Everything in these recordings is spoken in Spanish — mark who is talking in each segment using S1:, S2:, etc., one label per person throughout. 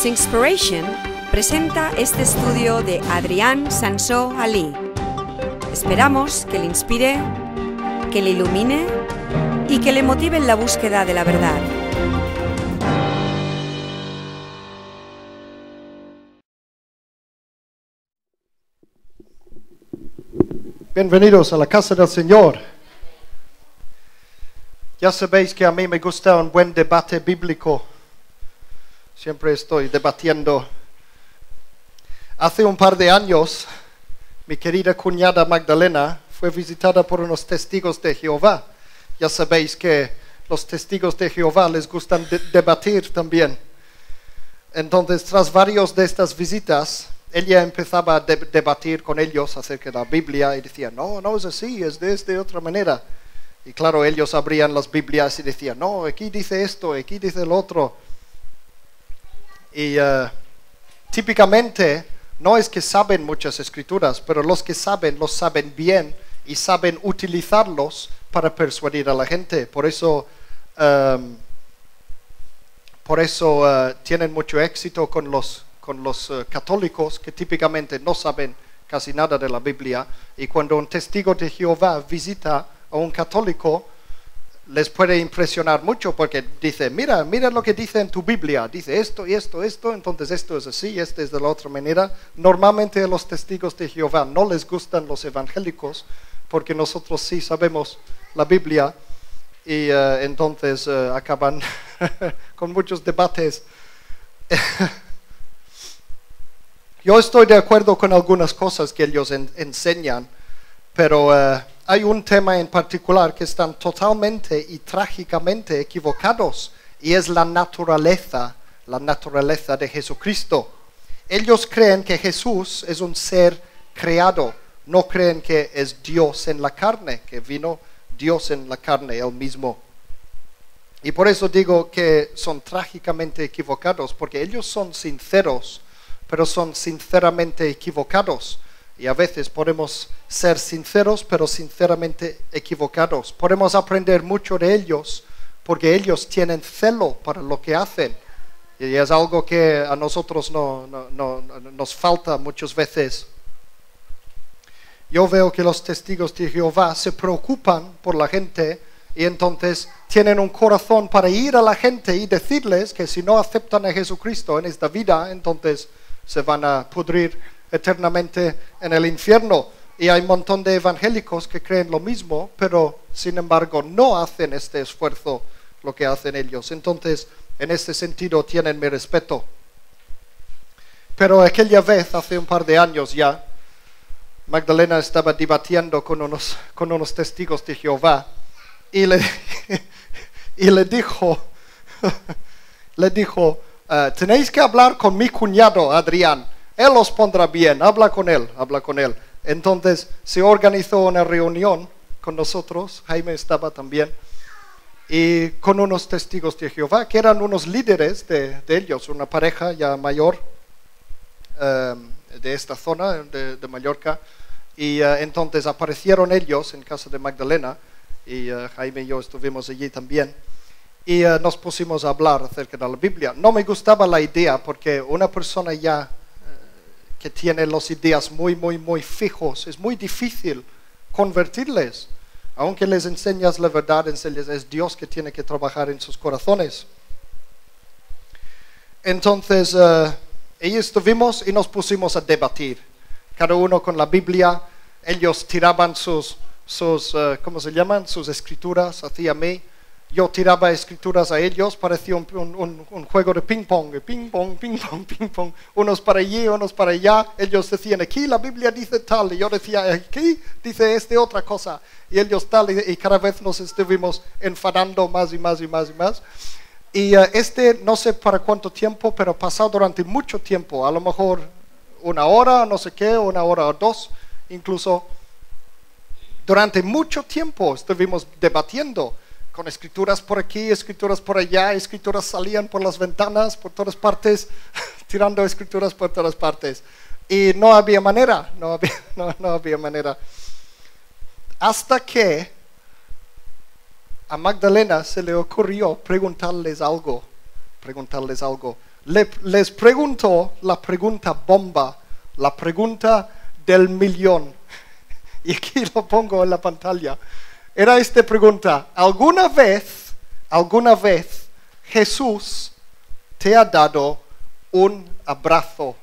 S1: Singspiration presenta este estudio de Adrián Sansó Ali. Esperamos que le inspire, que le ilumine y que le motive en la búsqueda de la verdad.
S2: Bienvenidos a la casa del Señor. Ya sabéis que a mí me gusta un buen debate bíblico. Siempre estoy debatiendo. Hace un par de años, mi querida cuñada Magdalena fue visitada por unos testigos de Jehová. Ya sabéis que los testigos de Jehová les gustan debatir también. Entonces, tras varios de estas visitas, ella empezaba a debatir con ellos acerca de la Biblia y decía, no es así, es de otra manera. Y claro, ellos abrían las Biblias y decían, no, aquí dice esto, aquí dice lo otro. Y típicamente no es que saben muchas escrituras, pero los que saben, los saben bien y saben utilizarlos para persuadir a la gente. Por eso tienen mucho éxito con los católicos que típicamente no saben casi nada de la Biblia, y cuando un testigo de Jehová visita a un católico les puede impresionar mucho porque dice, mira lo que dice en tu Biblia, dice esto y esto, entonces esto es así, este es de la otra manera. Normalmente a los testigos de Jehová no les gustan los evangélicos porque nosotros sí sabemos la Biblia y entonces acaban con muchos debates. Yo estoy de acuerdo con algunas cosas que ellos enseñan, pero hay un tema en particular que están totalmente y trágicamente equivocados, y es la naturaleza de Jesucristo. Ellos creen que Jesús es un ser creado, no creen que es Dios en la carne, que vino Dios en la carne él mismo. Y por eso digo que son trágicamente equivocados, porque ellos son sinceros, pero son sinceramente equivocados. Y a veces podemos ser sinceros, pero sinceramente equivocados. Podemos aprender mucho de ellos, porque ellos tienen celo para lo que hacen. Y es algo que a nosotros nos falta muchas veces. Yo veo que los testigos de Jehová se preocupan por la gente y entonces tienen un corazón para ir a la gente y decirles que si no aceptan a Jesucristo en esta vida, entonces se van a pudrir eternamente en el infierno. Y hay un montón de evangélicos que creen lo mismo, pero sin embargo no hacen este esfuerzo lo que hacen ellos. Entonces, en este sentido tienen mi respeto. Pero aquella vez, hace un par de años ya, Magdalena estaba debatiendo con unos testigos de Jehová y le dijo, tenéis que hablar con mi cuñado Adrián. Él os pondrá bien, habla con él. Entonces se organizó una reunión con nosotros, Jaime estaba también, y con unos testigos de Jehová, que eran unos líderes de ellos, una pareja ya mayor de esta zona de Mallorca, y entonces aparecieron ellos en casa de Magdalena, y Jaime y yo estuvimos allí también. Y nos pusimos a hablar acerca de la Biblia. No me gustaba la idea porque una persona ya que tiene las ideas muy fijos, es muy difícil convertirles. Aunque les enseñas la verdad, es Dios que tiene que trabajar en sus corazones. Entonces, ahí estuvimos y nos pusimos a debatir. Cada uno con la Biblia, ellos tiraban sus ¿cómo se llaman? Sus escrituras hacia mí. Yo tiraba escrituras a ellos, parecía un juego de ping-pong, ping-pong, unos para allí, unos para allá. Ellos decían, aquí la Biblia dice tal, y yo decía, aquí dice otra cosa, y ellos tal, y cada vez nos estuvimos enfadando más y más. Y no sé para cuánto tiempo, pero pasó durante mucho tiempo, a lo mejor una hora, no sé qué, una hora o dos, incluso durante mucho tiempo estuvimos debatiendo, con escrituras por aquí, escrituras por allá, escrituras salían por las ventanas, por todas partes, tirando escrituras por todas partes. Y no había manera, no había manera. Hasta que a Magdalena se le ocurrió preguntarles algo. les preguntó la pregunta bomba, la pregunta del millón. Y aquí lo pongo en la pantalla. Era esta pregunta: ¿alguna vez Jesús te ha dado un abrazo?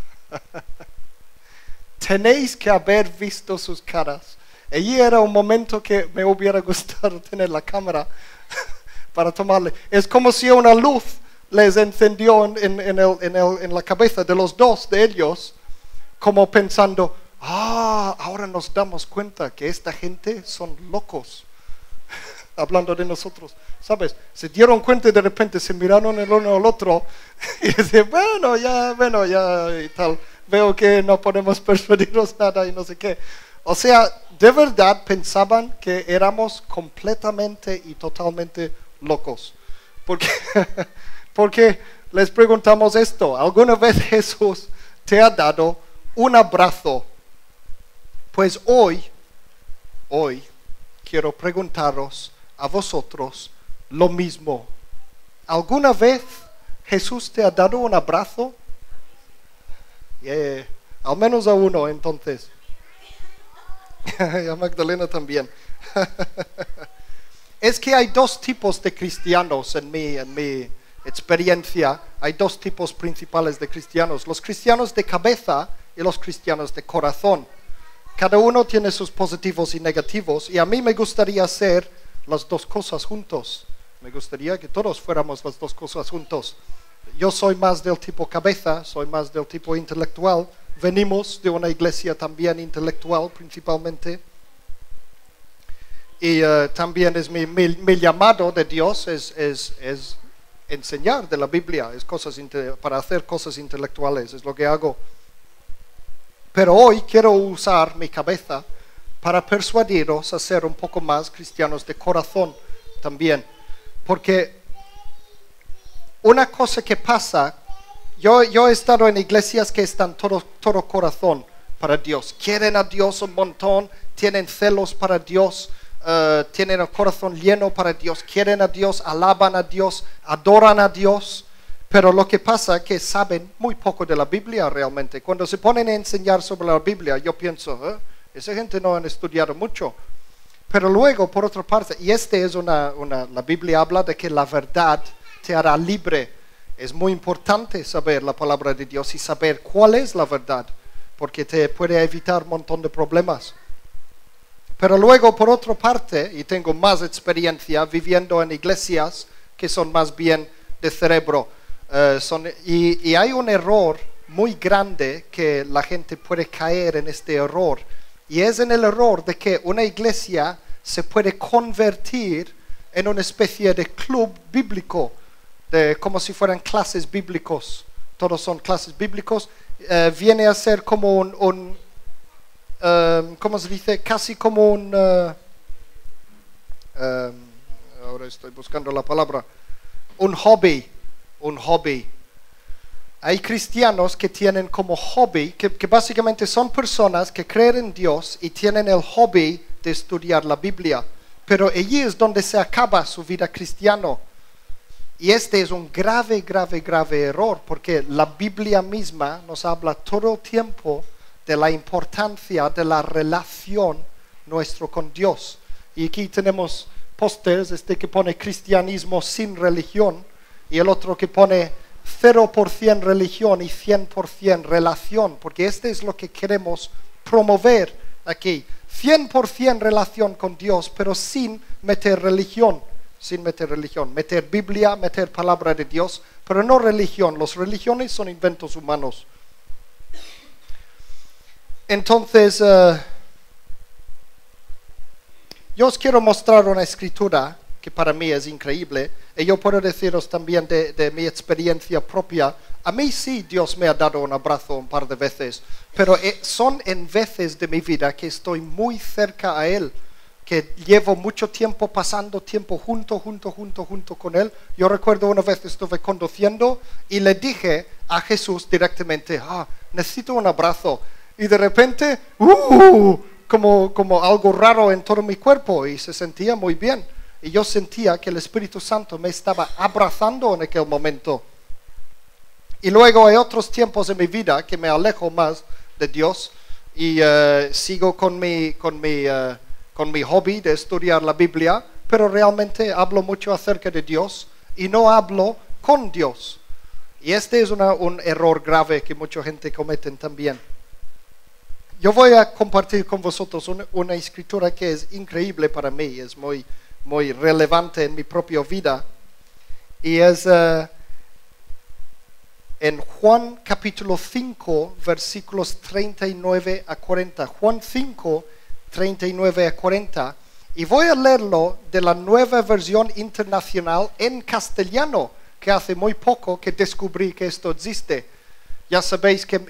S2: Tenéis que haber visto sus caras. Allí era un momento que me hubiera gustado tener la cámara para tomarle. Es como si una luz les encendió en la cabeza de los dos de ellos, como pensando: ahora nos damos cuenta que esta gente son locos. Hablando de nosotros, ¿sabes? Se dieron cuenta y de repente se miraron el uno al otro y decían: bueno, ya, y tal. Veo que no podemos persuadirnos nada y no sé qué. O sea, de verdad pensaban que éramos completamente y totalmente locos. Porque les preguntamos esto: ¿alguna vez Jesús te ha dado un abrazo? Pues hoy quiero preguntaros a vosotros lo mismo. ¿Alguna vez Jesús te ha dado un abrazo? Yeah. Al menos a uno, entonces. Y a Magdalena también. Es que hay dos tipos de cristianos en mi experiencia. Hay dos tipos principales de cristianos: los cristianos de cabeza y los cristianos de corazón. Cada uno tiene sus positivos y negativos, y a mí me gustaría hacer las dos cosas juntos. Me gustaría que todos fuéramos las dos cosas juntos. Yo soy más del tipo cabeza, soy más del tipo intelectual. Venimos de una iglesia también intelectual principalmente. Y también es mi llamado de Dios es enseñar de la Biblia, para hacer cosas intelectuales, es lo que hago. Pero hoy quiero usar mi cabeza para persuadiros a ser un poco más cristianos de corazón también. Porque una cosa que pasa, yo he estado en iglesias que están todo corazón para Dios. Quieren a Dios un montón, tienen celos para Dios, tienen el corazón lleno para Dios, quieren a Dios, alaban a Dios, adoran a Dios. Pero lo que pasa es que saben muy poco de la Biblia realmente. Cuando se ponen a enseñar sobre la Biblia, yo pienso: esa gente no han estudiado mucho. Pero luego, por otra parte, y la Biblia habla de que la verdad te hará libre. Es muy importante saber la palabra de Dios y saber cuál es la verdad, porque te puede evitar un montón de problemas. Pero luego, por otra parte, y tengo más experiencia viviendo en iglesias que son más bien de cerebro, y hay un error muy grande que la gente puede caer en este error, y es en el error de que una iglesia se puede convertir en una especie de club bíblico, como si fueran clases bíblicos. Todos son clases bíblicos. Viene a ser como ¿cómo se dice? Casi como ahora estoy buscando la palabra, un hobby. Hay cristianos que tienen como hobby, que básicamente son personas que creen en Dios y tienen el hobby de estudiar la Biblia, pero allí es donde se acaba su vida cristiana. Y este es un grave error, porque la Biblia misma nos habla todo el tiempo de la importancia de la relación nuestro con Dios. Y aquí tenemos pósters, que pone cristianismo sin religión, y el otro que pone 0% religión y 100% relación, porque es lo que queremos promover aquí. 100% relación con Dios, pero sin meter religión. Meter Biblia, meter palabra de Dios, pero no religión. Las religiones son inventos humanos. Entonces, yo os quiero mostrar una escritura que para mí es increíble, y yo puedo deciros también de mi experiencia propia. A mí sí Dios me ha dado un abrazo un par de veces, pero son en veces de mi vida que estoy muy cerca a Él, que llevo mucho tiempo pasando tiempo junto con Él. Yo recuerdo una vez estuve conduciendo y le dije a Jesús directamente: necesito un abrazo. Y de repente, como algo raro en todo mi cuerpo, y se sentía muy bien. Y yo sentía que el Espíritu Santo me estaba abrazando en aquel momento. Y luego hay otros tiempos en mi vida que me alejo más de Dios y sigo con mi hobby de estudiar la Biblia, pero realmente hablo mucho acerca de Dios y no hablo con Dios. Y este es un error grave que mucha gente comete también. Yo voy a compartir con vosotros una escritura que es increíble para mí, es muy, muy relevante en mi propia vida. Y es en Juan capítulo 5, versículos 39 a 40. Juan 5, 39 a 40. Y voy a leerlo de la Nueva Versión Internacional en castellano, que hace muy poco que descubrí que esto existe. Ya sabéis que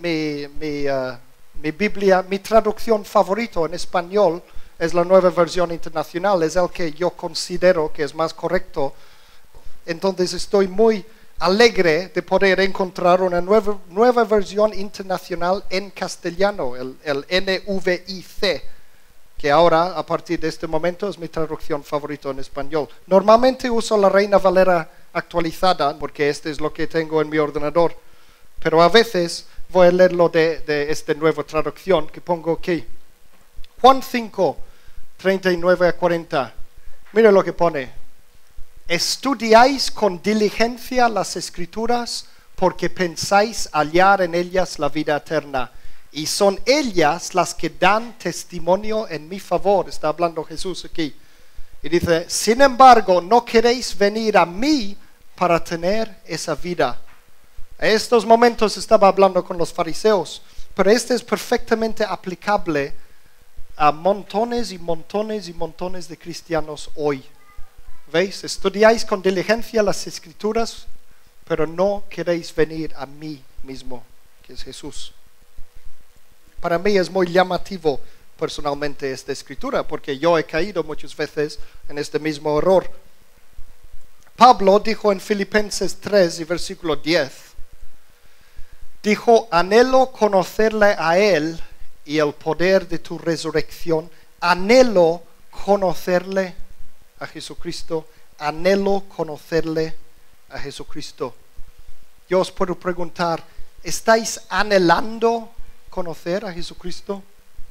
S2: mi Biblia, mi traducción favorita en español es la Nueva Versión Internacional, es el que yo considero que es más correcto. Entonces estoy muy alegre de poder encontrar una nueva versión internacional en castellano, el NVIC, que ahora, a partir de este momento, es mi traducción favorita en español. Normalmente uso la Reina Valera actualizada, porque este es lo que tengo en mi ordenador, pero a veces voy a leerlo de esta nueva traducción que pongo aquí. Juan 5, 39 a 40. Mira lo que pone. Estudiáis con diligencia las Escrituras porque pensáis hallar en ellas la vida eterna. Y son ellas las que dan testimonio en mi favor. Está hablando Jesús aquí. Y dice, sin embargo, no queréis venir a mí para tener esa vida. En estos momentos estaba hablando con los fariseos, pero este es perfectamente aplicable a montones y montones y montones de cristianos hoy. ¿Veis? Estudiáis con diligencia las Escrituras, pero no queréis venir a mí mismo, que es Jesús. Para mí es muy llamativo personalmente esta escritura, porque yo he caído muchas veces en este mismo error. Pablo dijo en Filipenses 3 y versículo 10, dijo, anhelo conocerle a Él y el poder de tu resurrección, anhelo conocerle a Jesucristo, anhelo conocerle a Jesucristo. Yo os puedo preguntar, ¿estáis anhelando conocer a Jesucristo?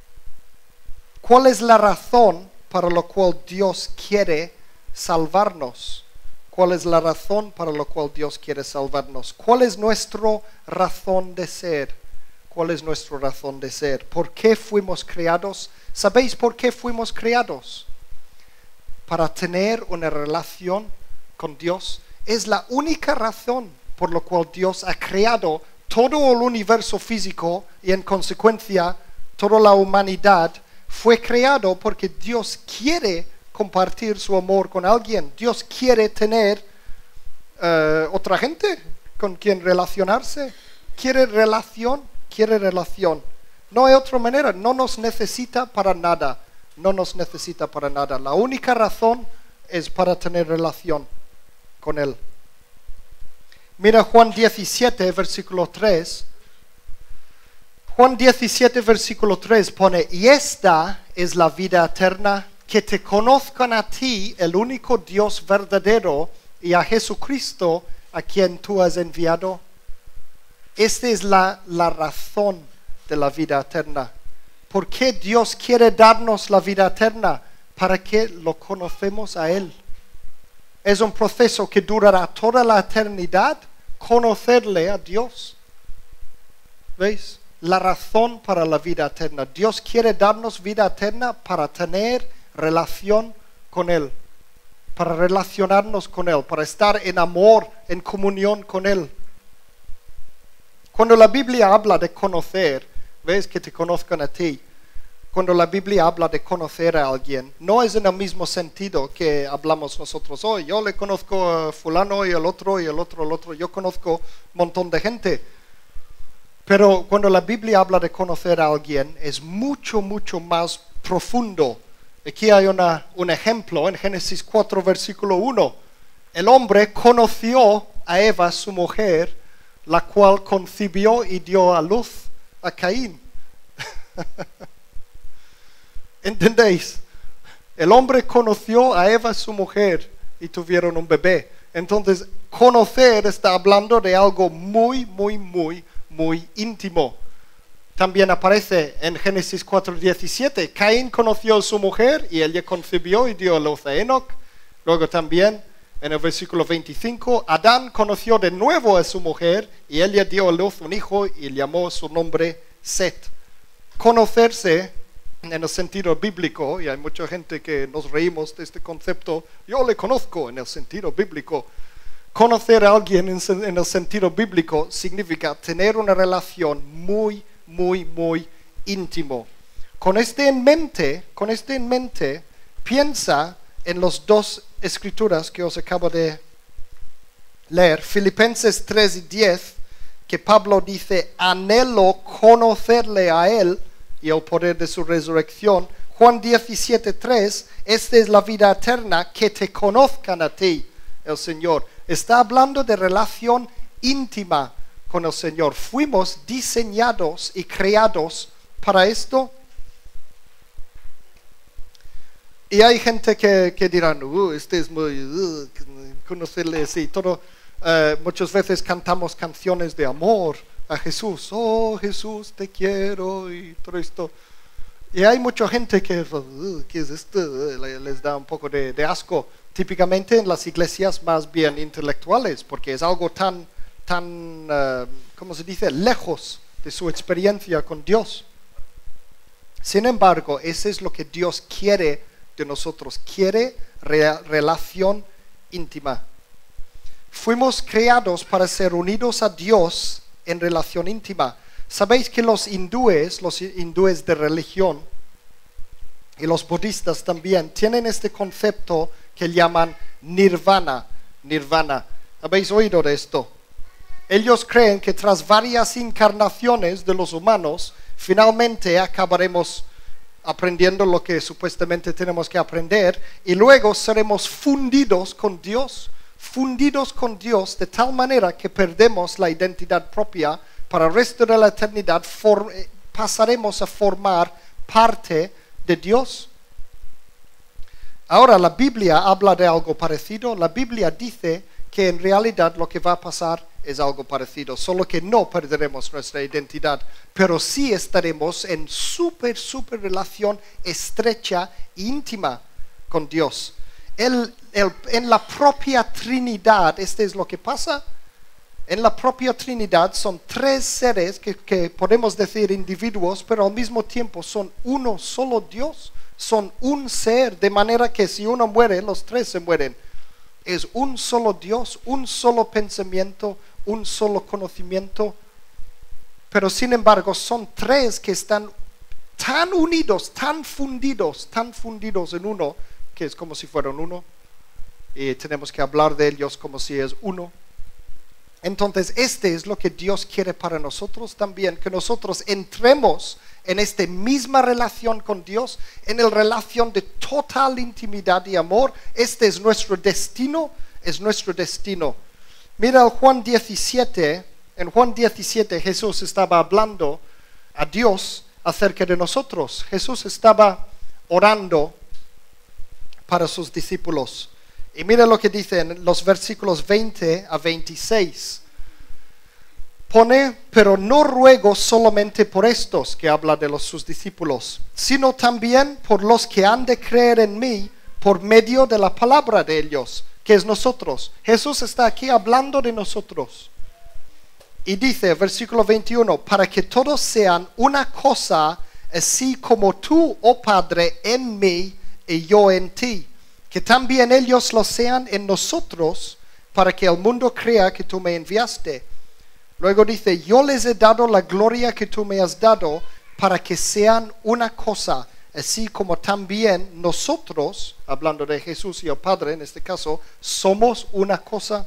S2: ¿Cuál es la razón para la cual Dios quiere salvarnos? ¿Cuál es la razón para la cual Dios quiere salvarnos? ¿Cuál es nuestra razón de ser? ¿Cuál es nuestra razón de ser? ¿Por qué fuimos creados? ¿Sabéis por qué fuimos creados? Para tener una relación con Dios. Es la única razón por la cual Dios ha creado todo el universo físico y en consecuencia toda la humanidad. Fue creado porque Dios quiere compartir su amor con alguien. Dios quiere tener otra gente con quien relacionarse. Quiere relación. No hay otra manera. No nos necesita para nada. No nos necesita para nada. La única razón es para tener relación con Él. Mira Juan 17, versículo 3. Juan 17, versículo 3 pone, y esta es la vida eterna, que te conozcan a ti, el único Dios verdadero, y a Jesucristo, a quien tú has enviado. Esta es la razón de la vida eterna. ¿Por qué Dios quiere darnos la vida eterna? Para que lo conocemos a Él. Es un proceso que durará toda la eternidad, conocerle a Dios. ¿Veis? La razón para la vida eterna. Dios quiere darnos vida eterna para tener relación con Él. Para relacionarnos con Él. Para estar en amor, en comunión con Él. Cuando la Biblia habla de conocer, ¿ves? Que te conozcan a ti. Cuando la Biblia habla de conocer a alguien, no es en el mismo sentido que hablamos nosotros hoy. Yo le conozco a fulano y el otro y el otro, el otro. Yo conozco un montón de gente. Pero cuando la Biblia habla de conocer a alguien, es mucho, mucho más profundo. Aquí hay un ejemplo en Génesis 4, versículo 1. El hombre conoció a Eva, su mujer, la cual concibió y dio a luz a Caín. ¿Entendéis? El hombre conoció a Eva, su mujer, y tuvieron un bebé. Entonces, conocer está hablando de algo muy, muy, muy, muy íntimo. También aparece en Génesis 4:17, Caín conoció a su mujer y ella concibió y dio a luz a Enoc. Luego también en el versículo 25, Adán conoció de nuevo a su mujer y ella dio a luz un hijo y llamó su nombre Set. Conocerse en el sentido bíblico, y hay mucha gente que nos reímos de este concepto, yo le conozco en el sentido bíblico. Conocer a alguien en el sentido bíblico significa tener una relación muy, muy, muy íntimo. Con este en mente, piensa en las dos escrituras que os acabo de leer. Filipenses 3:10, que Pablo dice, anhelo conocerle a él y el poder de su resurrección. Juan 17:3, esta es la vida eterna, que te conozcan a ti, el Señor. Está hablando de relación íntima con el Señor. Fuimos diseñados y creados para esto. Y hay gente que dirán, este es muy, conocerle así, todo. Muchas veces cantamos canciones de amor a Jesús. Oh, Jesús, te quiero, y todo esto. Y hay mucha gente que, ¿qué es esto? Les da un poco de asco. Típicamente en las iglesias más bien intelectuales, porque es algo tan, ¿cómo se dice?, lejos de su experiencia con Dios. Sin embargo, eso es lo que Dios quiere de nosotros. Quiere relación íntima. Fuimos creados para ser unidos a Dios en relación íntima. Sabéis que los hindúes de religión y los budistas también tienen este concepto que llaman nirvana. ¿Habéis oído de esto? Ellos creen que tras varias encarnaciones de los humanos, finalmente acabaremos aprendiendo lo que supuestamente tenemos que aprender y luego seremos fundidos con Dios de tal manera que perdemos la identidad propia. Para el resto de la eternidad pasaremos a formar parte de Dios. Ahora la Biblia habla de algo parecido. La Biblia dice que en realidad lo que va a pasar es algo parecido, solo que no perderemos nuestra identidad, pero sí estaremos en súper relación estrecha e íntima con Dios. En la propia Trinidad, este es lo que pasa. En la propia Trinidad son tres seres que podemos decir individuos, pero al mismo tiempo son uno solo Dios. Son un ser, de manera que si uno muere, los tres se mueren. Es un solo Dios, un solo pensamiento, un solo conocimiento. Pero sin embargo son tres que están tan unidos, tan fundidos en uno, que es como si fueran uno. Y tenemos que hablar de ellos como si es uno. Entonces, este es lo que Dios quiere para nosotros también, que nosotros entremos en esta misma relación con Dios, en la relación de total intimidad y amor. Este es nuestro destino, Mira en Juan 17, Jesús estaba hablando a Dios acerca de nosotros. Jesús estaba orando para sus discípulos. Y mira lo que dice en los versículos 20 a 26. Pone, pero no ruego solamente por estos, que habla de sus discípulos, sino también por los que han de creer en mí por medio de la palabra de ellos, que es nosotros. Jesús está aquí hablando de nosotros. Y dice, versículo 21, para que todos sean una cosa, así como tú, oh Padre, en mí y yo en ti, que también ellos lo sean en nosotros, para que el mundo crea que tú me enviaste. Luego dice, yo les he dado la gloria que tú me has dado, para que sean una cosa, así como también nosotros, hablando de Jesús y el Padre en este caso, somos una cosa.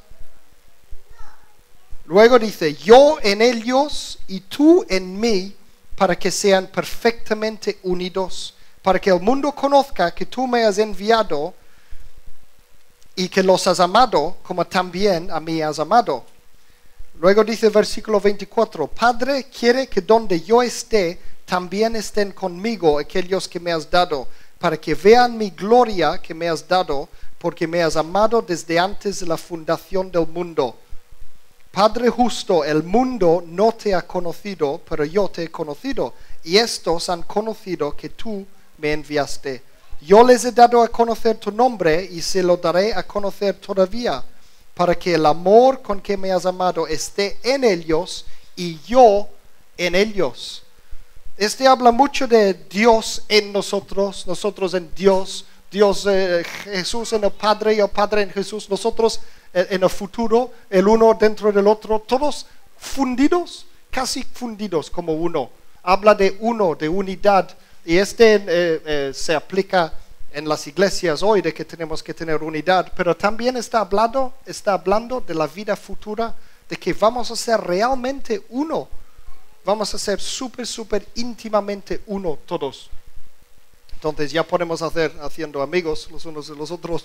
S2: Luego dice, yo en ellos y tú en mí, para que sean perfectamente unidos, para que el mundo conozca que tú me has enviado y que los has amado como también a mí has amado. Luego dice el versículo 24, Padre, quiere que donde yo esté, también estén conmigo aquellos que me has dado, para que vean mi gloria que me has dado, porque me has amado desde antes de la fundación del mundo. Padre justo, el mundo no te ha conocido, pero yo te he conocido, y estos han conocido que tú me enviaste. Yo les he dado a conocer tu nombre, y se lo daré a conocer todavía, para que el amor con que me has amado esté en ellos, y yo en ellos. Habla mucho de Dios en nosotros, nosotros en Dios, Jesús en el Padre y el Padre en Jesús, nosotros en el futuro, el uno dentro del otro, todos fundidos, casi fundidos como uno. Habla de uno, de unidad, y se aplica en las iglesias hoy de que tenemos que tener unidad, pero también está hablando de la vida futura, de que vamos a ser realmente uno, vamos a ser súper íntimamente uno todos. Entonces ya podemos haciendo amigos los unos de los otros,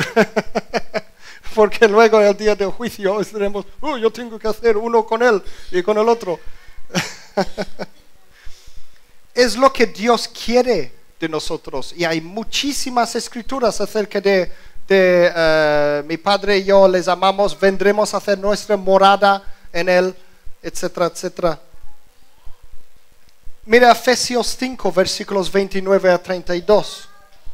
S2: porque luego el día del juicio estaremos, yo tengo que hacer uno con él y con el otro. Es lo que Dios quiere de nosotros, y hay muchísimas escrituras acerca de mi Padre y yo les amamos, vendremos a hacer nuestra morada en él, etcétera, etcétera. Mira Efesios 5, versículos 29 a 32.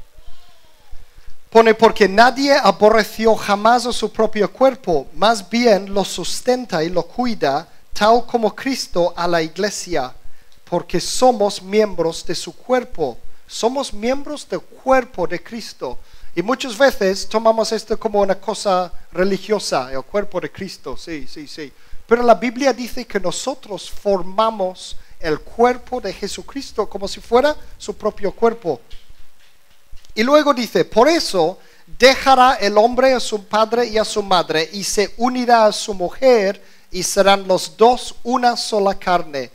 S2: Pone, porque nadie aborreció jamás a su propio cuerpo, más bien lo sustenta y lo cuida, tal como Cristo a la iglesia, porque somos miembros de su cuerpo. Somos miembros del cuerpo de Cristo. Y muchas veces tomamos esto como una cosa religiosa, el cuerpo de Cristo, sí. Pero la Biblia dice que nosotros formamos el cuerpo de Jesucristo como si fuera su propio cuerpo. Y luego dice, por eso dejará el hombre a su padre y a su madre y se unirá a su mujer y serán los dos una sola carne.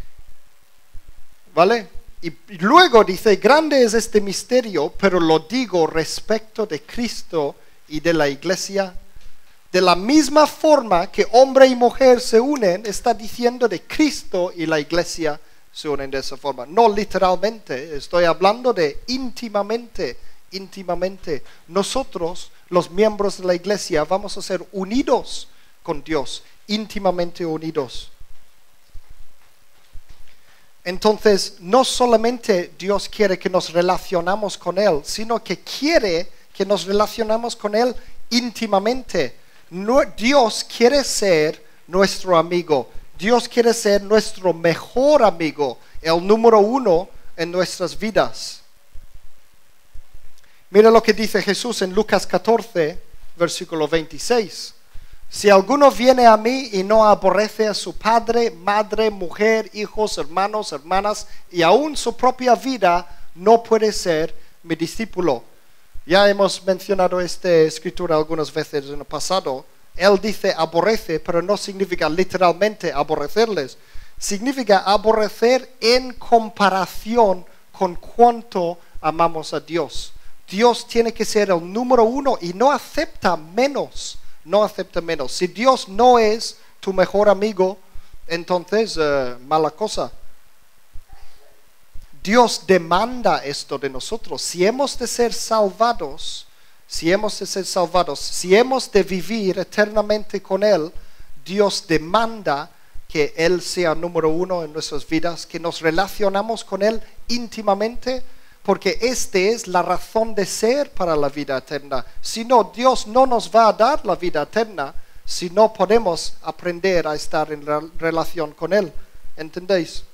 S2: ¿Vale? Y luego dice, grande es este misterio, pero lo digo respecto de Cristo y de la iglesia. De la misma forma que hombre y mujer se unen, está diciendo de Cristo y la iglesia se unen de esa forma. No literalmente, estoy hablando de íntimamente. Nosotros, los miembros de la iglesia, vamos a ser unidos con Dios, íntimamente unidos. Entonces, no solamente Dios quiere que nos relacionamos con Él, sino que quiere que nos relacionamos con Él íntimamente. Dios quiere ser nuestro amigo. Dios quiere ser nuestro mejor amigo, el número uno en nuestras vidas. Mira lo que dice Jesús en Lucas 14, versículo 26. Si alguno viene a mí y no aborrece a su padre, madre, mujer, hijos, hermanos, hermanas y aún su propia vida, no puede ser mi discípulo. Ya hemos mencionado esta escritura algunas veces en el pasado. Él dice aborrece, pero no significa literalmente aborrecerles. Significa aborrecer en comparación con cuánto amamos a Dios. Dios tiene que ser el número uno y no acepta menos. No acepta menos. Si Dios no es tu mejor amigo, entonces mala cosa. Dios demanda esto de nosotros. Si hemos de ser salvados, si hemos de vivir eternamente con Él, Dios demanda que Él sea número uno en nuestras vidas, que nos relacionamos con Él íntimamente, porque esta es la razón de ser para la vida eterna. Si no, Dios no nos va a dar la vida eterna si no podemos aprender a estar en relación con Él. ¿Entendéis?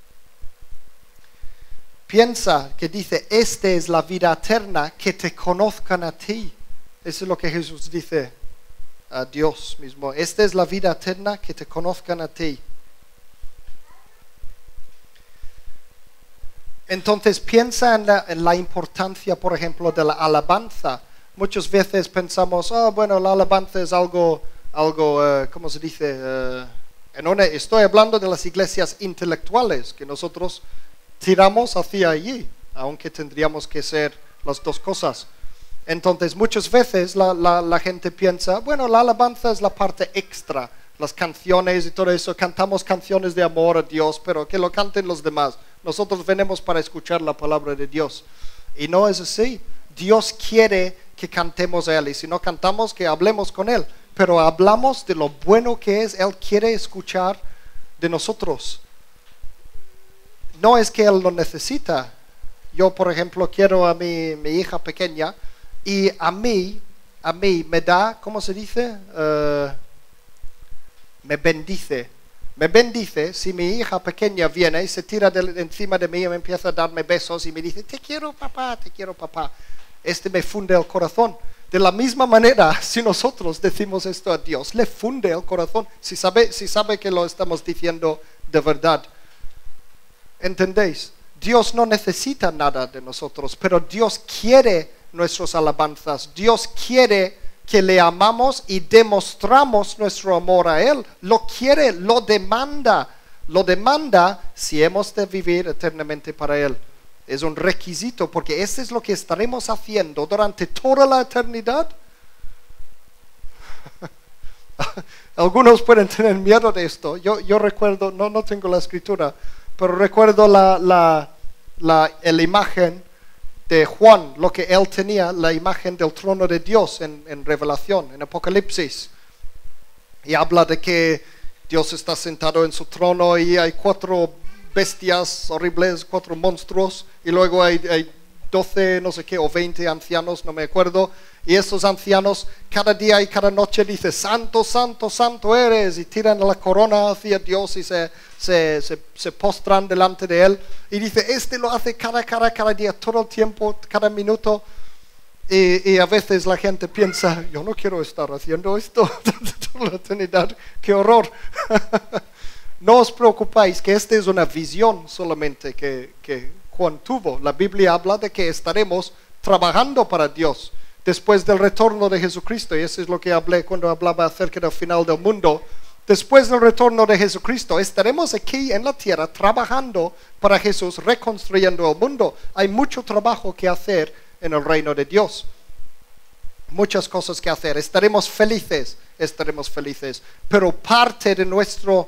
S2: Piensa que dice, esta es la vida eterna, que te conozcan a ti. Eso es lo que Jesús dice a Dios mismo. Esta es la vida eterna, que te conozcan a ti. Entonces piensa en la importancia, por ejemplo, de la alabanza. Muchas veces pensamos, la alabanza es algo ¿cómo se dice? Estoy hablando de las iglesias intelectuales, que nosotros tiramos hacia allí, aunque tendríamos que ser las dos cosas. Entonces muchas veces la gente piensa, la alabanza es la parte extra, las canciones y todo eso, cantamos canciones de amor a Dios, pero que lo canten los demás. Nosotros venimos para escuchar la palabra de Dios. Y no es así. Dios quiere que cantemos a Él. Y si no cantamos, que hablemos con Él. Pero hablamos de lo bueno que es. Él quiere escuchar de nosotros. No es que Él lo necesita. Yo, por ejemplo, quiero a mi hija pequeña y a mí me da, ¿cómo se dice? Me bendice. Me bendice si mi hija pequeña viene y se tira encima de mí y me empieza a darme besos y me dice, te quiero papá, te quiero papá. Me funde el corazón. De la misma manera, si nosotros decimos esto a Dios, le funde el corazón. Si sabe que lo estamos diciendo de verdad. ¿Entendéis? Dios no necesita nada de nosotros, pero Dios quiere nuestras alabanzas. Dios quiere que le amamos y demostramos nuestro amor a Él. Lo quiere, lo demanda. Lo demanda si hemos de vivir eternamente para Él. Es un requisito porque eso es lo que estaremos haciendo durante toda la eternidad. Algunos pueden tener miedo de esto. Yo recuerdo, no tengo la escritura, pero recuerdo la imagen de Juan, lo que él tenía, la imagen del trono de Dios en Revelación, en Apocalipsis. Y habla de que Dios está sentado en su trono y hay 4 bestias horribles, 4 monstruos, y luego hay 12, no sé qué, o 20 ancianos, no me acuerdo. Y esos ancianos cada día y cada noche dicen, santo, santo, santo eres, y tiran la corona hacia Dios y se postran delante de Él. Y dice, lo hace cada día, todo el tiempo, cada minuto. Y a veces la gente piensa, yo no quiero estar haciendo esto toda la eternidad, qué horror. No os preocupéis que esta es una visión solamente que Juan tuvo. La Biblia habla de que estaremos trabajando para Dios después del retorno de Jesucristo. Y eso es lo que hablé cuando hablaba acerca del final del mundo. Después del retorno de Jesucristo, estaremos aquí en la tierra trabajando para Jesús, reconstruyendo el mundo. Hay mucho trabajo que hacer en el reino de Dios. Muchas cosas que hacer. Estaremos felices. Pero parte de nuestra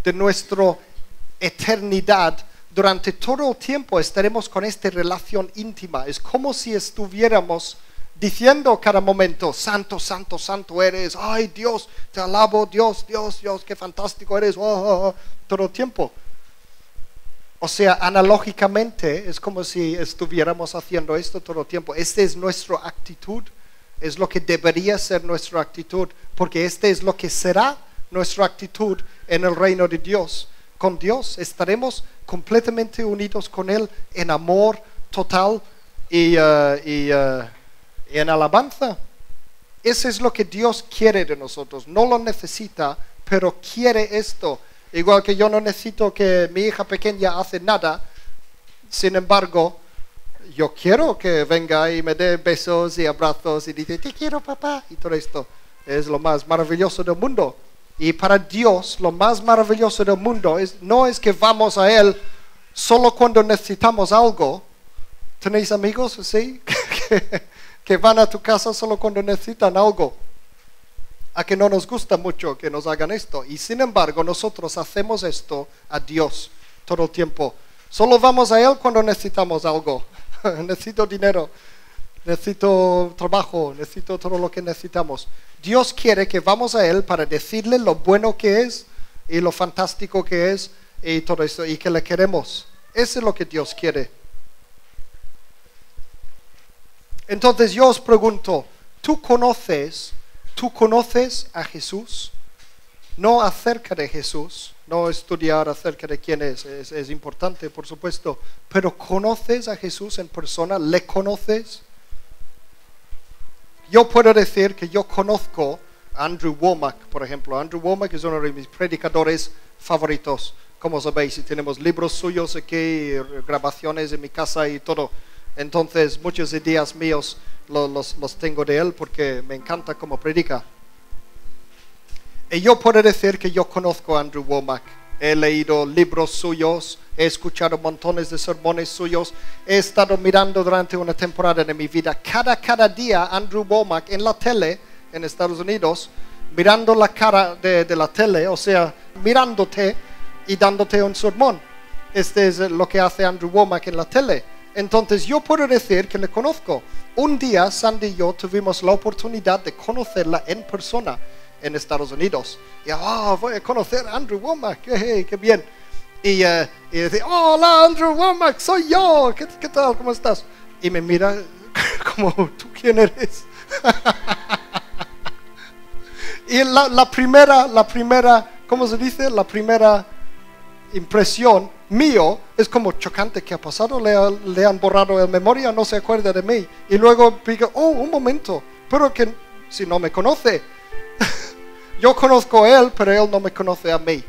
S2: eternidad, durante todo el tiempo estaremos con esta relación íntima. Es como si estuviéramos diciendo cada momento, santo, santo, santo eres, ay Dios, te alabo, Dios, Dios, Dios, qué fantástico eres, todo el tiempo. O sea, analógicamente es como si estuviéramos haciendo esto todo el tiempo. Esta es nuestra actitud, es lo que debería ser nuestra actitud, porque esta es lo que será nuestra actitud en el reino de Dios. Con Dios estaremos completamente unidos con Él en amor total y en alabanza. Eso es lo que Dios quiere de nosotros. No lo necesita, pero quiere esto. Igual que yo no necesito que mi hija pequeña hace nada. Sin embargo, yo quiero que venga y me dé besos y abrazos y dice, te quiero papá. Y todo esto es lo más maravilloso del mundo. Y para Dios lo más maravilloso del mundo no es que vamos a Él solo cuando necesitamos algo. ¿Tenéis amigos así? que van a tu casa solo cuando necesitan algo. A que no nos gusta mucho que nos hagan esto. Y sin embargo nosotros hacemos esto a Dios todo el tiempo. Solo vamos a Él cuando necesitamos algo. Necesito dinero, necesito trabajo, necesito todo lo que necesitamos. Dios quiere que vamos a Él para decirle lo bueno que es y lo fantástico que es y todo esto, y que le queremos. Eso es lo que Dios quiere. Entonces yo os pregunto, ¿tú conoces a Jesús? No acerca de Jesús, no estudiar acerca de quién es importante, por supuesto, pero ¿conoces a Jesús en persona? ¿Le conoces? Yo puedo decir que yo conozco a Andrew Wommack, por ejemplo. Andrew Wommack es uno de mis predicadores favoritos. Como sabéis, y tenemos libros suyos aquí, grabaciones en mi casa y todo. Entonces, muchos ideas míos los tengo de él porque me encanta cómo predica. Y yo puedo decir que yo conozco a Andrew Wommack. He leído libros suyos, he escuchado montones de sermones suyos, he estado mirando durante una temporada de mi vida cada día Andrew Wommack en la tele en Estados Unidos, mirando la cara de la tele, o sea, mirándote y dándote un sermón. Este es lo que hace Andrew Wommack en la tele. Entonces yo puedo decir que le conozco. Un día Sandy y yo tuvimos la oportunidad de conocerla en persona en Estados Unidos. Y voy a conocer a Andrew Wommack, qué bien. Y dice, hola Andrew Wommack, soy yo, ¿qué tal? ¿Cómo estás? Y me mira como, ¿tú quién eres? Y la primera, ¿cómo se dice? La primera impresión mío es como chocante. ¿Qué ha pasado? Le han borrado la memoria, no se acuerda de mí. Y luego digo, un momento, pero que si no me conoce. Yo conozco a él, pero él no me conoce a mí.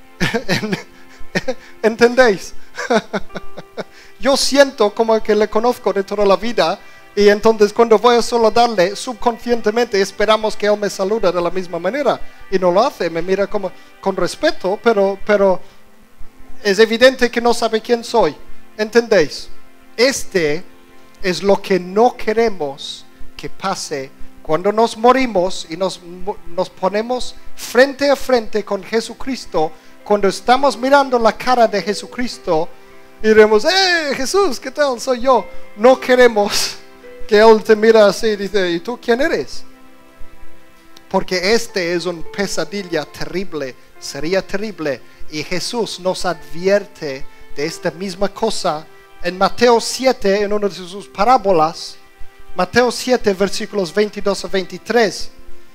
S2: ¿Entendéis? Yo siento como que le conozco de toda la vida. Y entonces cuando voy a saludarle, subconscientemente esperamos que él me salude de la misma manera. Y no lo hace, me mira como con respeto, pero es evidente que no sabe quién soy. ¿Entendéis? Este es lo que no queremos que pase cuando nos morimos y nos ponemos frente a frente con Jesucristo. Cuando estamos mirando la cara de Jesucristo y diremos, Jesús, ¿qué tal? Soy yo. No queremos que Él te mira así y dice, ¿y tú quién eres? Porque este es una pesadilla terrible, sería terrible. Y Jesús nos advierte de esta misma cosa en Mateo 7, en una de sus parábolas. Mateo 7, versículos 22 a 23.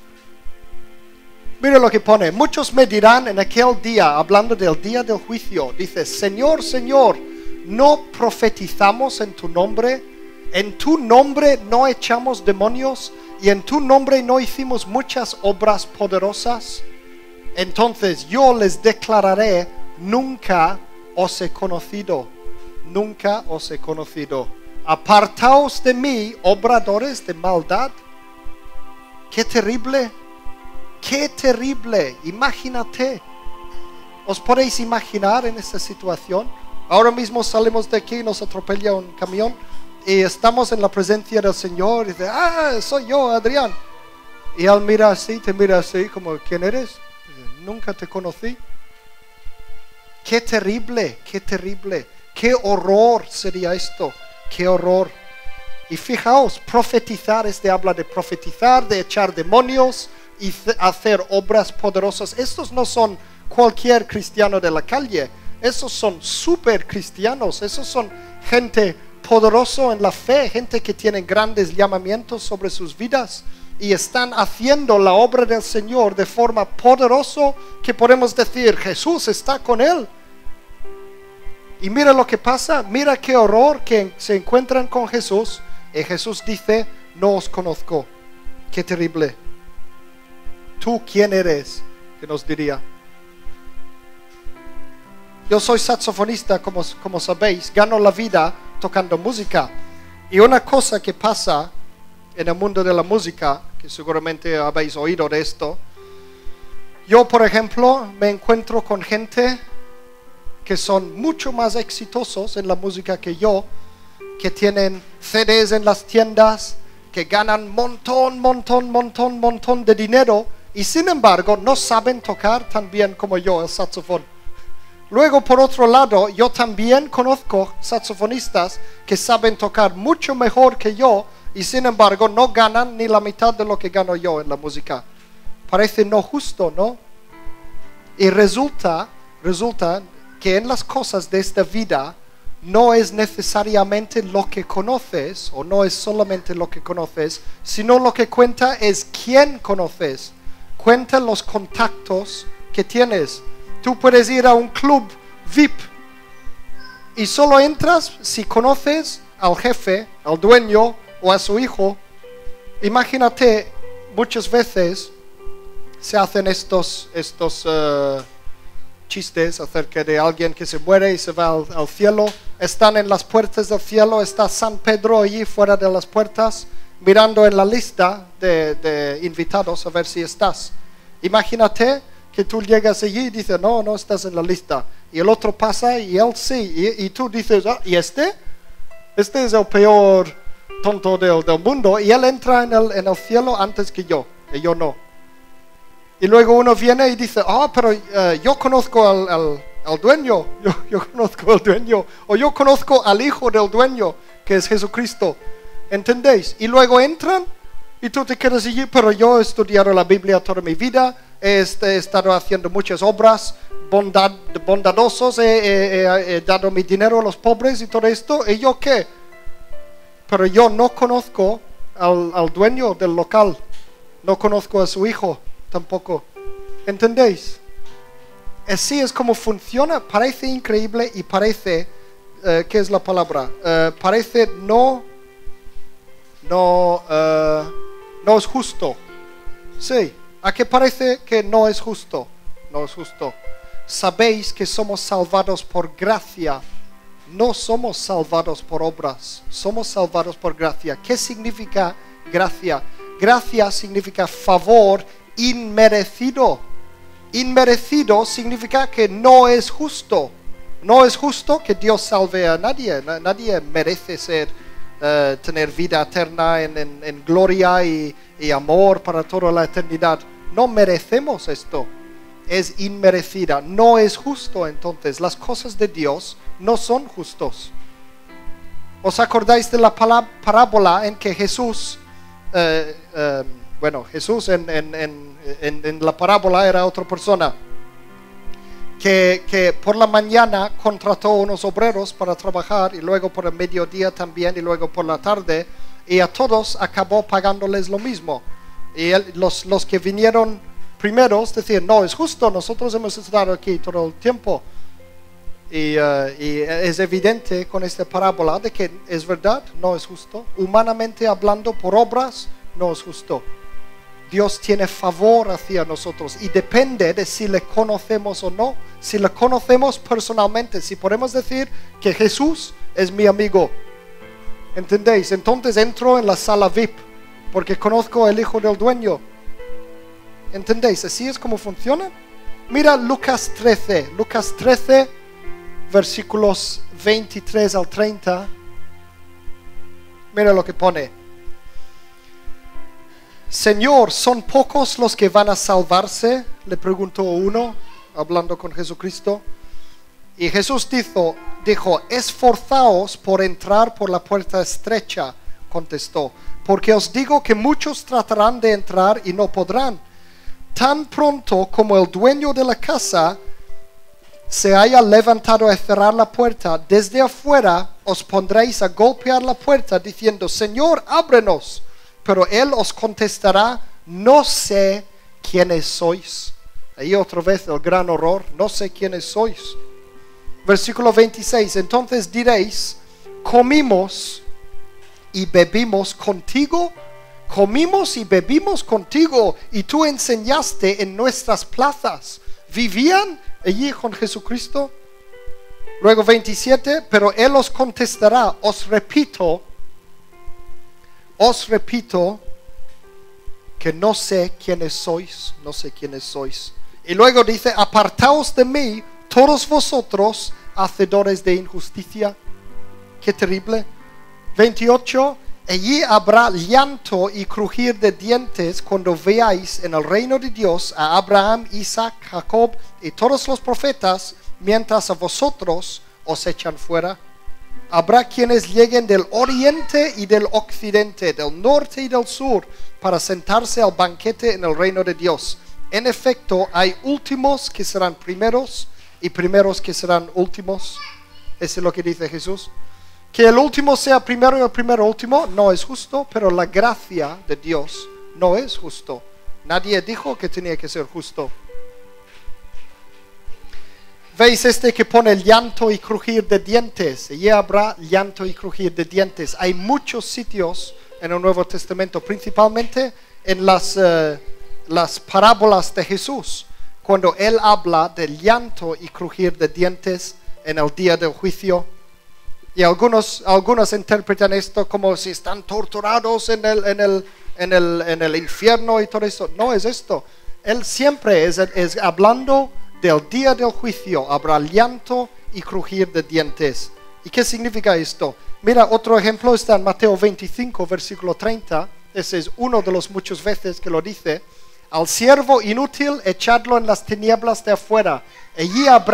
S2: Mira lo que pone. Muchos me dirán en aquel día, hablando del día del juicio, dice, Señor, Señor, ¿no profetizamos en tu nombre? ¿En tu nombre no echamos demonios? ¿Y en tu nombre no hicimos muchas obras poderosas? Entonces yo les declararé, nunca os he conocido, nunca os he conocido. Apartaos de mí, obradores de maldad. ¡Qué terrible! ¡Qué terrible! Imagínate. ¿Os podéis imaginar en esta situación? Ahora mismo salimos de aquí y nos atropella un camión y estamos en la presencia del Señor y dice, soy yo, Adrián. Y él mira así, te mira así, como, ¿quién eres? Dice, nunca te conocí. ¡Qué terrible! ¡Qué terrible! ¡Qué horror sería esto! ¡Qué horror! Y fijaos, profetizar, habla de profetizar, de echar demonios y hacer obras poderosas. Estos no son cualquier cristiano de la calle. Esos son super cristianos. Esos son gente poderosa en la fe, gente que tiene grandes llamamientos sobre sus vidas y están haciendo la obra del Señor de forma poderosa que podemos decir, Jesús está con él. Y mira lo que pasa, mira qué horror que se encuentran con Jesús y Jesús dice, no os conozco. Qué terrible. ¿Tú quién eres? Que nos diría. Yo soy saxofonista, como sabéis, gano la vida tocando música. Y una cosa que pasa en el mundo de la música, que seguramente habéis oído de esto, yo por ejemplo me encuentro con gente que son mucho más exitosos en la música que yo, que tienen CDs en las tiendas, que ganan montón de dinero y sin embargo no saben tocar tan bien como yo el saxofón. Luego, por otro lado, yo también conozco saxofonistas que saben tocar mucho mejor que yo y sin embargo no ganan ni la mitad de lo que gano yo en la música. Parece no justo, ¿no? Y resulta que en las cosas de esta vida no es necesariamente lo que conoces o no es solamente lo que conoces, sino lo que cuenta es quién conoces. Cuenta los contactos que tienes. Tú puedes ir a un club VIP y solo entras si conoces al jefe, al dueño o a su hijo. Imagínate, muchas veces se hacen estos chistes acerca de alguien que se muere y se va al cielo. Están en las puertas del cielo, está San Pedro allí fuera de las puertas, mirando en la lista de invitados a ver si estás. Imagínate que tú llegas allí y dices, no estás en la lista. Y el otro pasa y él sí. Y tú dices, ¿y este? Este es el peor tonto del mundo. Y él entra en el cielo antes que yo. Y yo no. Y luego uno viene y dice, pero yo conozco al dueño, yo conozco al dueño, o yo conozco al hijo del dueño, que es Jesucristo. ¿Entendéis? Y luego entran y tú te quedas allí, pero yo he estudiado la Biblia toda mi vida, he estado haciendo muchas obras, bondadosos, he dado mi dinero a los pobres y todo esto, ¿y yo qué? Pero yo no conozco al dueño del local, no conozco a su hijo tampoco. ¿Entendéis? Así es como funciona. Parece increíble y parece, ¿qué es la palabra? Parece no es justo. Sí, ¿a qué parece que no es justo? No es justo. Sabéis que somos salvados por gracia. No somos salvados por obras, somos salvados por gracia. ¿Qué significa gracia? Gracia significa favor inmerecido. Inmerecido significa que no es justo. No es justo que Dios salve a nadie. Nadie merece tener vida eterna en gloria y amor para toda la eternidad. No merecemos esto. Es inmerecida, no es justo. Entonces las cosas de Dios no son justos. ¿Os acordáis de la parábola en que Jesús, Jesús en la parábola era otra persona que por la mañana contrató unos obreros para trabajar y luego por el mediodía también y luego por la tarde, y a todos acabó pagándoles lo mismo? Y los que vinieron primeros decían, no es justo, nosotros hemos estado aquí todo el tiempo. Y es evidente con esta parábola de que es verdad, no es justo. Humanamente hablando, por obras, no es justo. Dios tiene favor hacia nosotros y depende de si le conocemos o no. Si le conocemos personalmente, si podemos decir que Jesús es mi amigo, ¿entendéis? Entonces entro en la sala VIP porque conozco al hijo del dueño. ¿Entendéis? Así es como funciona. Mira Lucas 13, versículos 23 al 30. Mira lo que pone. Señor, ¿son pocos los que van a salvarse?, le preguntó uno, hablando con Jesucristo. Y Jesús dijo, esforzaos por entrar por la puerta estrecha, contestó, porque os digo que muchos tratarán de entrar y no podrán. Tan pronto como el dueño de la casa se haya levantado a cerrar la puerta, desde afuera os pondréis a golpear la puerta diciendo, Señor, ábrenos. Pero él os contestará, no sé quiénes sois. Ahí otra vez el gran horror, no sé quiénes sois. Versículo 26, entonces diréis, comimos y bebimos contigo. Comimos y bebimos contigo y tú enseñaste en nuestras plazas. ¿Vivían allí con Jesucristo? Luego 27, pero él os contestará, os repito que no sé quiénes sois, no sé quiénes sois. Y luego dice, apartaos de mí, todos vosotros, hacedores de injusticia. Qué terrible. 28, allí habrá llanto y crujir de dientes cuando veáis en el reino de Dios a Abraham, Isaac, Jacob y todos los profetas, mientras a vosotros os echan fuera. Habrá quienes lleguen del oriente y del occidente, del norte y del sur, para sentarse al banquete en el reino de Dios. En efecto, hay últimos que serán primeros y primeros que serán últimos. Eso es lo que dice Jesús. Que el último sea primero y el primero último no es justo, pero la gracia de Dios no es justo. Nadie dijo que tenía que ser justo. ¿Veis que pone llanto y crujir de dientes? Y habrá llanto y crujir de dientes. Hay muchos sitios en el Nuevo Testamento, principalmente en las parábolas de Jesús, cuando Él habla del llanto y crujir de dientes en el día del juicio. Y algunos interpretan esto como si están torturados en el infierno y todo eso. No es esto. Él siempre es hablando del día del juicio. Habrá llanto y crujir de dientes. ¿Y qué significa esto? Mira, otro ejemplo está en Mateo 25, versículo 30. Ese es uno de los muchas veces que lo dice. Al siervo inútil echadlo en las tinieblas de afuera. Allí habrá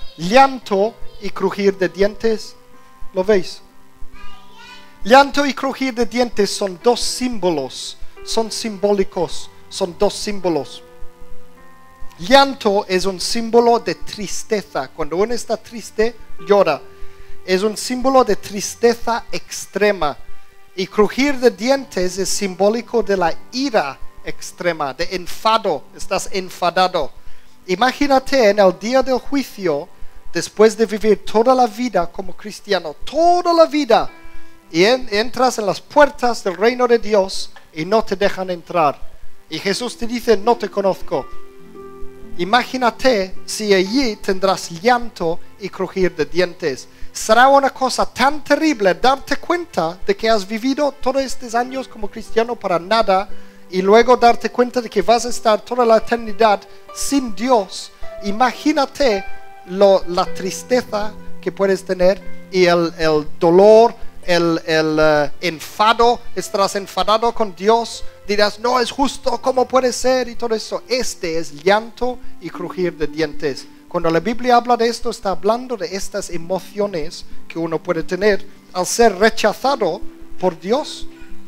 S2: llanto y crujir de dientes. ¿Lo veis? Llanto y crujir de dientes son dos símbolos, son simbólicos, son dos símbolos. Llanto es un símbolo de tristeza. Cuando uno está triste, llora. Es un símbolo de tristeza extrema. Y crujir de dientes es simbólico de la ira extrema, de enfado. Estás enfadado. Imagínate en el día del juicio, después de vivir toda la vida como cristiano, toda la vida, y entras en las puertas del reino de Dios y no te dejan entrar. Y Jesús te dice, no te conozco. Imagínate si allí tendrás llanto y crujir de dientes. Será una cosa tan terrible darte cuenta de que has vivido todos estos años como cristiano para nada y luego darte cuenta de que vas a estar toda la eternidad sin Dios. Imagínate la tristeza que puedes tener y el dolor, el enfado. Estarás enfadado con Dios, dirás, no es justo, ¿cómo puede ser? Y todo eso. Este es llanto y crujir de dientes. Cuando la Biblia habla de esto, está hablando de estas emociones que uno puede tener al ser rechazado por Dios.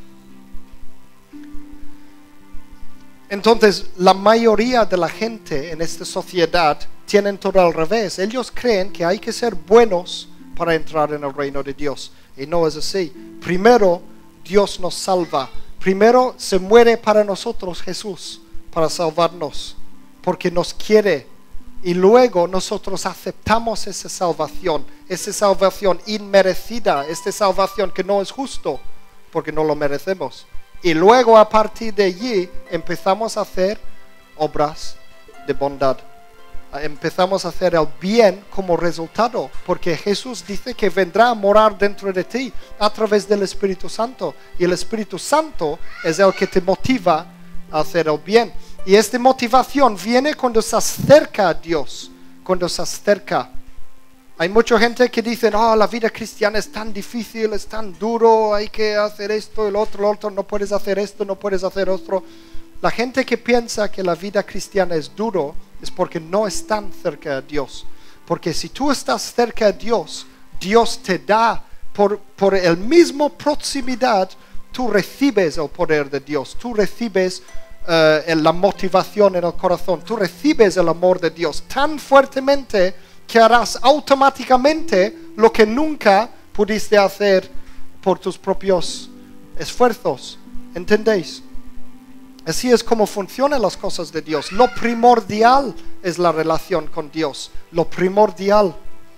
S2: Entonces, la mayoría de la gente en esta sociedad tienen todo al revés. Ellos creen que hay que ser buenos para entrar en el reino de Dios. Y no es así. Primero, Dios nos salva. Primero, se muere para nosotros Jesús, para salvarnos, porque nos quiere. Y luego nosotros aceptamos esa salvación inmerecida, esta salvación que no es justo, porque no lo merecemos. Y luego a partir de allí empezamos a hacer obras de bondad. Empezamos a hacer el bien como resultado, porque Jesús dice que vendrá a morar dentro de ti a través del Espíritu Santo. Y el Espíritu Santo es el que te motiva a hacer el bien. Y esta motivación viene cuando estás cerca a Dios, cuando estás cerca. Hay mucha gente que dice, la vida cristiana es tan difícil, es tan duro, hay que hacer esto, el otro, no puedes hacer esto, no puedes hacer otro. La gente que piensa que la vida cristiana es duro es porque no están cerca de Dios. Porque si tú estás cerca de Dios, Dios te da, por el mismo proximidad, tú recibes el poder de Dios, tú recibes la motivación en el corazón, tú recibes el amor de Dios tan fuertemente que harás automáticamente lo que nunca pudiste hacer por tus propios esfuerzos. ¿Entendéis? Así es como funcionan las cosas de Dios. Lo primordial es la relación con Dios. Lo primordial.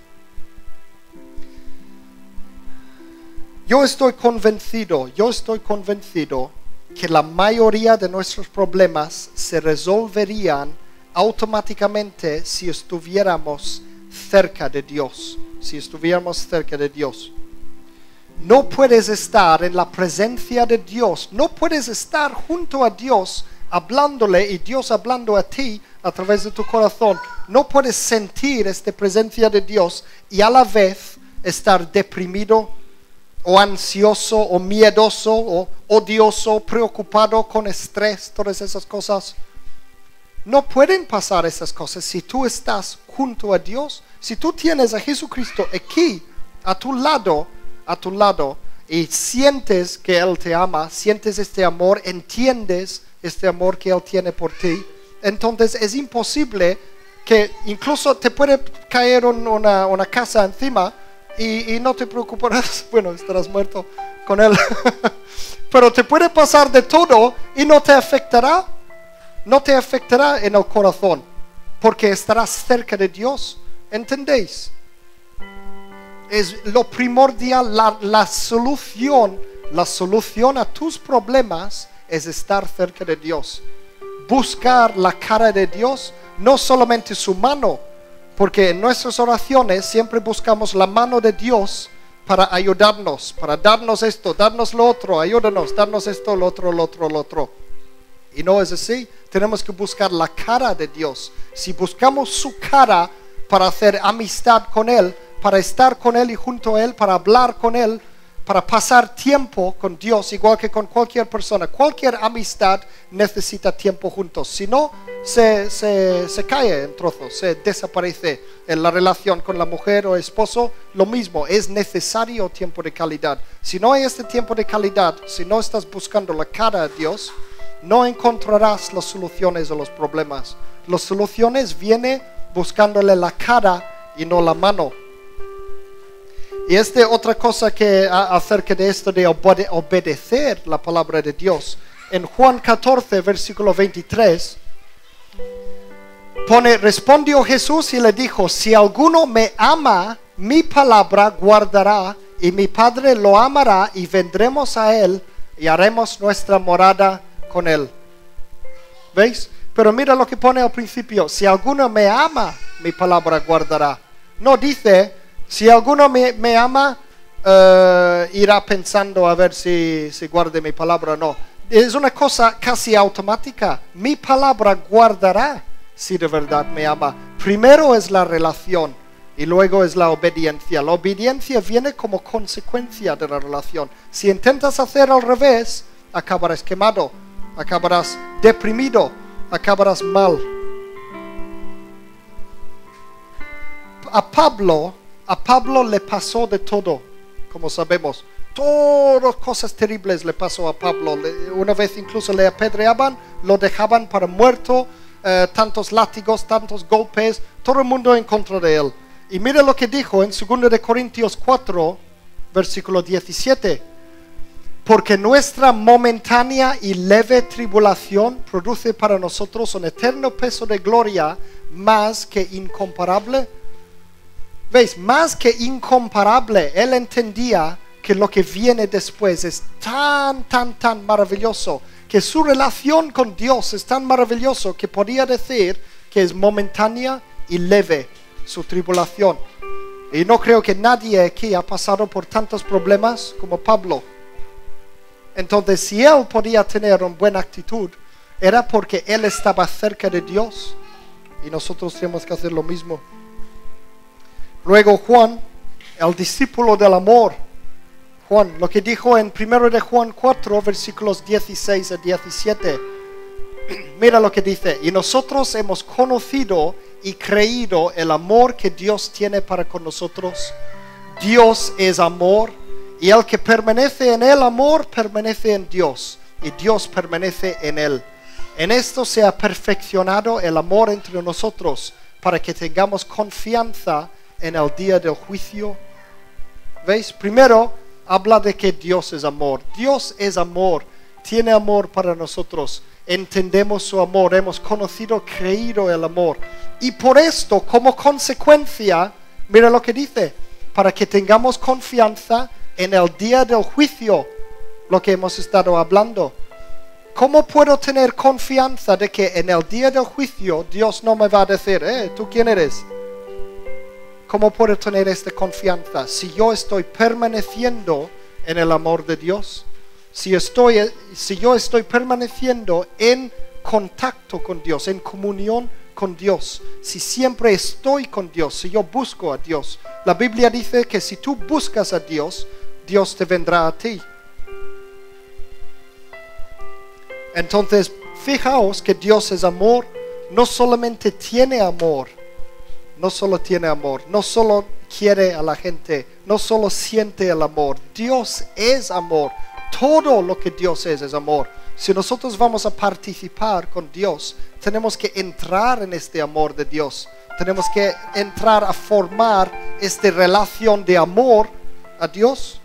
S2: Yo estoy convencido que la mayoría de nuestros problemas se resolverían automáticamente si estuviéramos cerca de Dios. Si estuviéramos cerca de Dios. No puedes estar en la presencia de Dios, no puedes estar junto a Dios hablándole y Dios hablando a ti a través de tu corazón. No puedes sentir esta presencia de Dios y a la vez estar deprimido o ansioso o miedoso o odioso, preocupado con estrés, todas esas cosas. No pueden pasar esas cosas si tú estás junto a Dios. Si tú tienes a Jesucristo aquí, a tu lado, y sientes que Él te ama, sientes este amor, entiendes este amor que Él tiene por ti, entonces es imposible que incluso te puede caer una casa encima y no te preocuparás, bueno, estarás muerto con Él, pero te puede pasar de todo y no te afectará en el corazón, porque estarás cerca de Dios, ¿entendéis? Es lo primordial, la solución a tus problemas es estar cerca de Dios. Buscar la cara de Dios, no solamente su mano, porque en nuestras oraciones siempre buscamos la mano de Dios para ayudarnos, para darnos esto, darnos lo otro, ayúdanos, darnos esto, lo otro. Y no es así, tenemos que buscar la cara de Dios. Si buscamos su cara para hacer amistad con Él, para estar con Él y junto a Él, para hablar con Él, para pasar tiempo con Dios, igual que con cualquier persona. Cualquier amistad necesita tiempo juntos. Si no, se cae en trozos, se desaparece en la relación con la mujer o esposo. Lo mismo, es necesario tiempo de calidad. Si no hay este tiempo de calidad, si no estás buscando la cara de Dios, no encontrarás las soluciones a los problemas. Las soluciones vienen buscándole la cara y no la mano. Y otra cosa que acerca de esto de obedecer la palabra de Dios. En Juan 14, versículo 23, respondió Jesús y le dijo: si alguno me ama, mi palabra guardará, y mi Padre lo amará, y vendremos a él y haremos nuestra morada con él. ¿Veis? Pero mira lo que pone al principio: si alguno me ama, mi palabra guardará. No dice: si alguno me ama, irá pensando a ver si guarde mi palabra o no. Es una cosa casi automática. Mi palabra guardará si de verdad me ama. Primero es la relación y luego es la obediencia. La obediencia viene como consecuencia de la relación. Si intentas hacer al revés, acabarás quemado, acabarás deprimido, acabarás mal. A Pablo le pasó de todo, como sabemos. Todas cosas terribles le pasó a Pablo. Una vez incluso le apedreaban, lo dejaban para muerto, tantos látigos, tantos golpes, todo el mundo en contra de él. Y mira lo que dijo en 2 de Corintios 4, versículo 17. Porque nuestra momentánea y leve tribulación produce para nosotros un eterno peso de gloria más que incomparable. ¿Veis? Más que incomparable. Él entendía que lo que viene después es tan maravilloso, que su relación con Dios es tan maravilloso que podía decir que es momentánea y leve su tribulación. Y no creo que nadie aquí ha pasado por tantos problemas como Pablo. Entonces, si él podía tener una buena actitud, era porque él estaba cerca de Dios, y nosotros tenemos que hacer lo mismo. Luego Juan, el discípulo del amor. Juan, lo que dijo en 1 de Juan 4, versículos 16 a 17. Mira lo que dice: y nosotros hemos conocido y creído el amor que Dios tiene para con nosotros. Dios es amor, y el que permanece en el amor permanece en Dios, y Dios permanece en él. En esto se ha perfeccionado el amor entre nosotros, para que tengamos confianza en el día del juicio. ¿Veis? Primero habla de que Dios es amor. Dios es amor, tiene amor para nosotros. Entendemos su amor, hemos conocido, creído el amor. Y por esto, como consecuencia, mira lo que dice: para que tengamos confianza en el día del juicio, lo que hemos estado hablando. ¿Cómo puedo tener confianza de que en el día del juicio Dios no me va a decir: ¿tú quién eres? ¿Cómo puedo tener esta confianza? Si yo estoy permaneciendo en el amor de Dios, si yo estoy permaneciendo en contacto con Dios, en comunión con Dios, si siempre estoy con Dios, si yo busco a Dios. La Biblia dice que si tú buscas a Dios, Dios te vendrá a ti. Entonces, fijaos que Dios es amor. No solamente tiene amor, no solo tiene amor, no solo quiere a la gente, no solo siente el amor. Dios es amor. Todo lo que Dios es amor. Si nosotros vamos a participar con Dios, tenemos que entrar en este amor de Dios. Tenemos que entrar a formar esta relación de amor a Dios.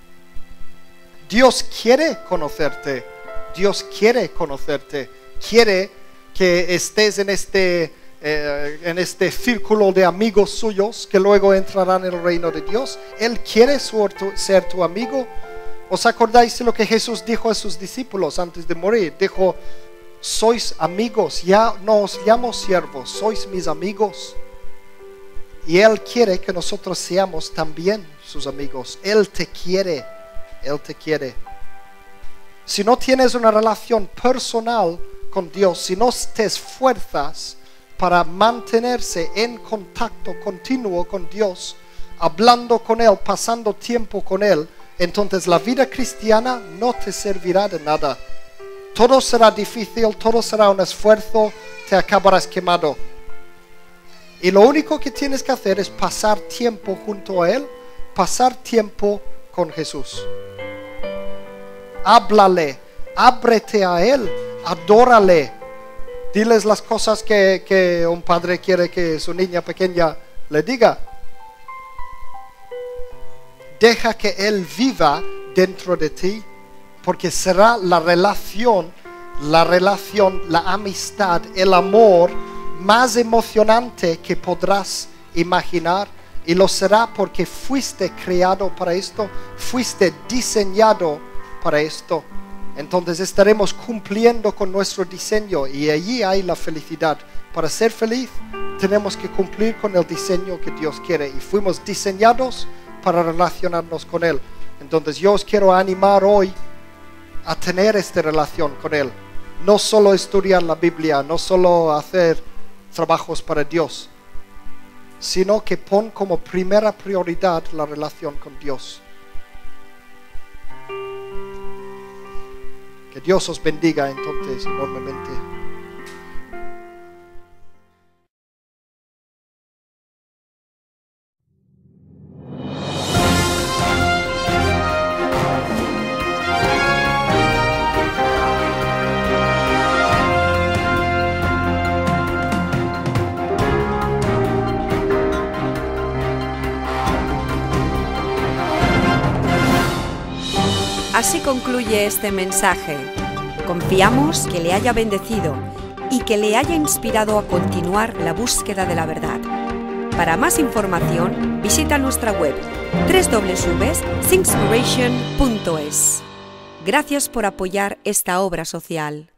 S2: Dios quiere conocerte. Dios quiere conocerte. Quiere que estés en este círculo de amigos suyos que luego entrarán en el reino de Dios. Él quiere ser tu amigo. ¿Os acordáis de lo que Jesús dijo a sus discípulos antes de morir? Dijo: sois amigos, ya no os llamo siervos, sois mis amigos. Y Él quiere que nosotros seamos también sus amigos. Él te quiere, Él te quiere. Si no tienes una relación personal con Dios, si no te esfuerzas para mantenerse en contacto continuo con Dios, hablando con Él, pasando tiempo con Él, entonces la vida cristiana no te servirá de nada. Todo será difícil, todo será un esfuerzo, te acabarás quemado. Y lo único que tienes que hacer es pasar tiempo junto a Él, pasar tiempo con Jesús. Háblale, ábrete a Él, adórale. Diles las cosas que un padre quiere que su niña pequeña le diga. Deja que Él viva dentro de ti, porque será la relación, la amistad, el amor más emocionante que podrás imaginar, y lo será porque fuiste creado para esto, fuiste diseñado para esto. Entonces estaremos cumpliendo con nuestro diseño y allí hay la felicidad. Para ser feliz tenemos que cumplir con el diseño que Dios quiere y fuimos diseñados para relacionarnos con Él. Entonces yo os quiero animar hoy a tener esta relación con Él. No solo estudiar la Biblia, no solo hacer trabajos para Dios, sino que pon como primera prioridad la relación con Dios. Que Dios os bendiga entonces enormemente.
S1: Así concluye este mensaje. Confiamos que le haya bendecido y que le haya inspirado a continuar la búsqueda de la verdad. Para más información, visita nuestra web www.singspiration.es. Gracias por apoyar esta obra social.